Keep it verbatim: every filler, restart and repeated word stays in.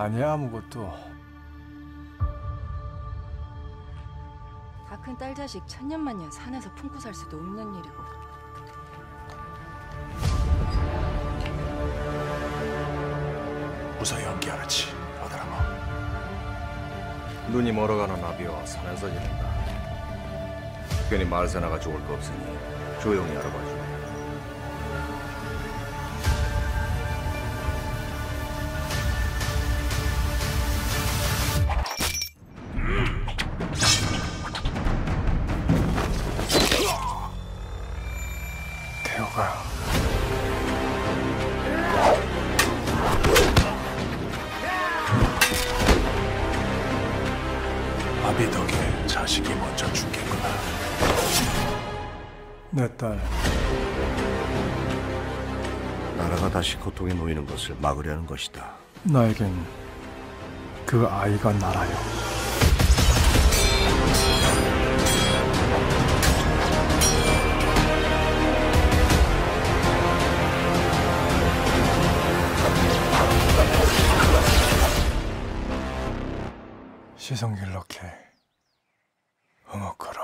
아니야, 아무것도. 다 큰 딸 자식 천년만년 산에서 품고 살 수도 없는 일이고. 무사 연기하는지 아들아마. 눈이 멀어가는 나비와 산에서 지낸다. 괜히 말세나가 좋을 거 없으니 조용히 알아봐줘. 태호가 아비 덕에 자식이 먼저 죽겠구나. 내 딸. 나라가 다시 고통에 놓이는 것을 막으려는 것이다. 나에겐 그 아이가 나라요. 시성길 넣게 응어거라.